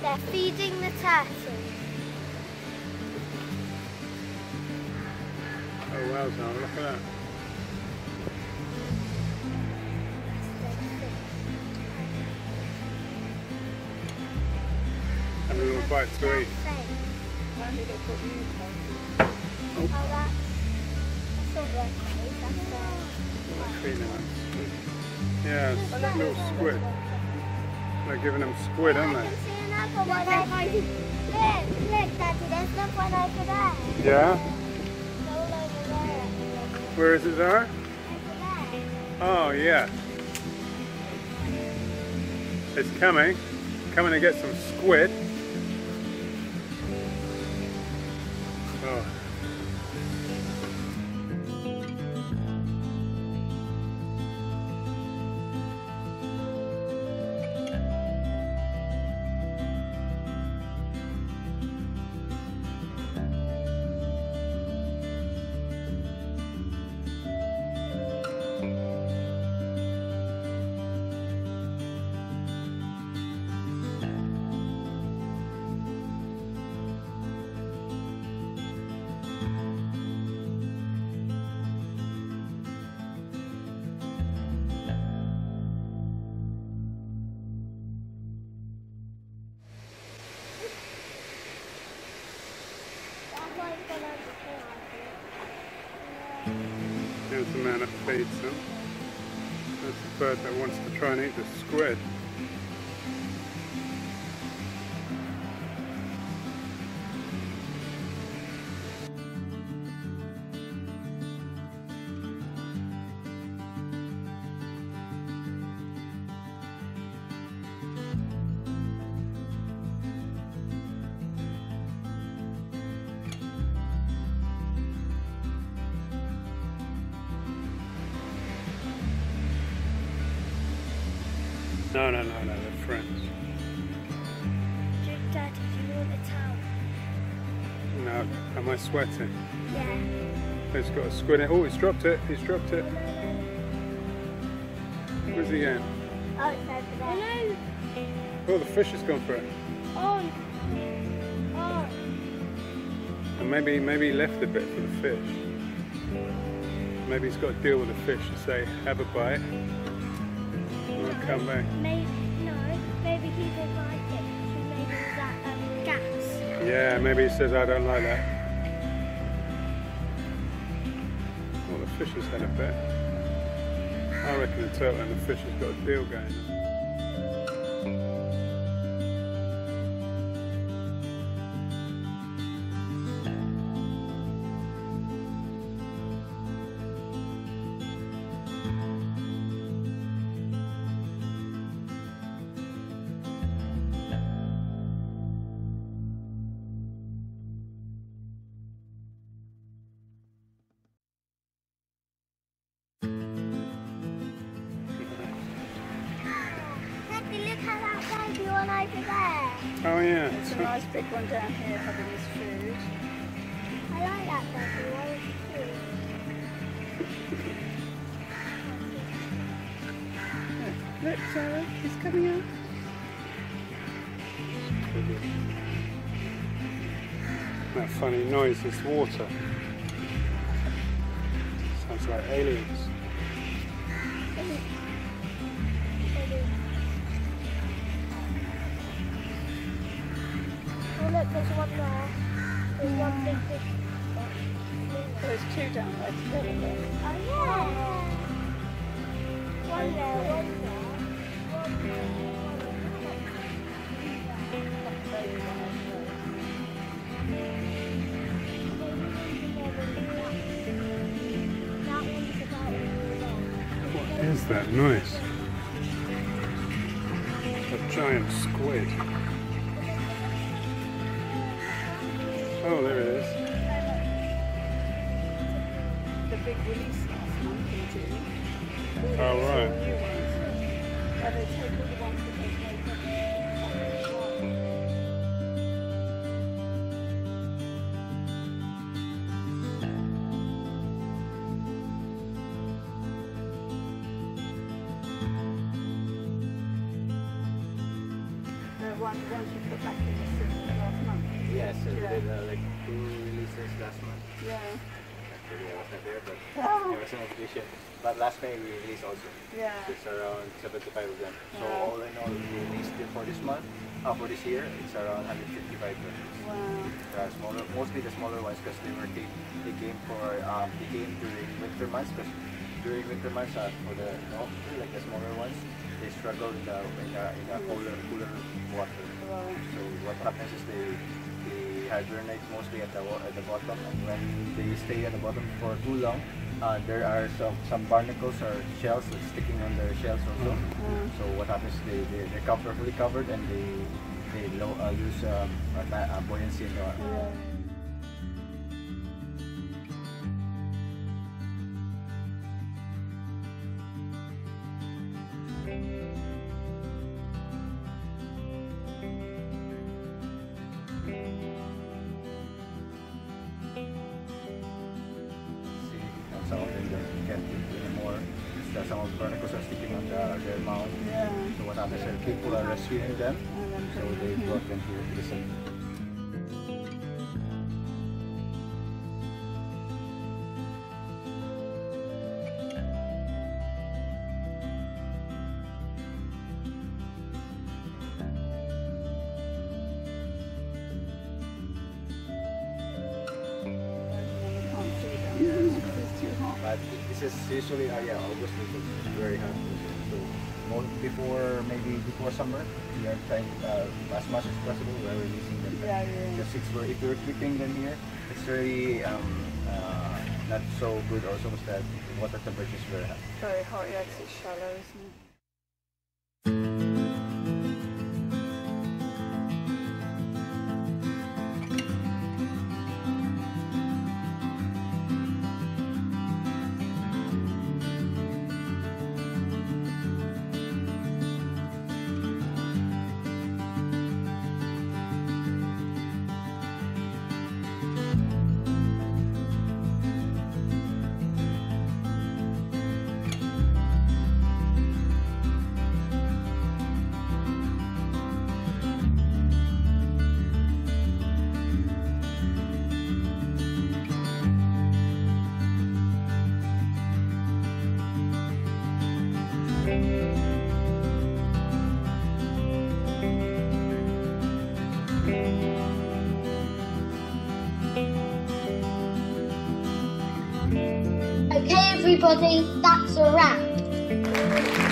They're feeding the turtle. Oh wow, Zara, look at that. Have a little bite to eat. Oh, that's all right. Yeah, it's a little squid. They're giving them squid, aren't I they? can see another one over there. Look, Daddy, there's another one over there. Yeah? They're all over there. Where is it, Zara? Over there. Oh, yeah. It's coming. Coming to get some squid. Oh. There's the man that feeds them. That's the bird that wants to try and eat the squid. No, they're friends. Daddy, do you want a towel? No, am I sweating? Yeah. He's got a squid in. Oh, he's dropped it. He's dropped it. Where's he going? Oh, it's over there. Oh, the fish has gone for it. Oh. Oh. And maybe he left a bit for the fish. Maybe he's got to deal with the fish and say, have a bite. We'll come back. Maybe he didn't like it. Maybe that gas. Yeah, maybe he says, I don't like that. Well, the fish has had a bit. I reckon the turtle and the fish has got a deal going on. One over there. Oh yeah. There's a nice big one down here having his food. I like that baby. Why is it cute? Look, Zara, he's coming out. That funny noise is water. Sounds like aliens. Oh look, there's one there. There's one big fish. There's two down there together. Oh yeah. One there, one there. What is that noise? A giant squid. Oh, there it is. The big release last month in June. Oh, right. New ones. Where they take all the ones that they've made. One ones you put back in the system last month. Yes, so we Yeah. did like 2 releases last month. Yeah. Actually, I was not there, but Oh. there was an exhibition. But last May we released also. Yeah. It's around 75 of them. So Wow. all in all, we released it for this month. For this year, it's around 155 versions. Wow. Smaller, mostly the smaller ones because they came during winter months. Because during winter months, for the like the smaller ones, they struggle in the cooler water. Wow. So what happens is they hibernate mostly at the bottom, and when they stay at the bottom for too long, there are some barnacles or shells that's sticking on their shells also. So what happens is they're fully covered and they lose buoyancy in the Yeah. some of them can't eat anymore. Some of the barnacles are sticking on their mouth. Yeah. So what happens is people are rescuing them, so they brought them here to the center. But this is usually August is very hot. So before summer, we are trying as much as possible we are releasing them. Yeah, yeah. Because if we're keeping them here, it's really not so good also because the water temperature is very hot. Very hot, yeah, 'cause it's shallow, isn't it? Okay, everybody, that's a wrap.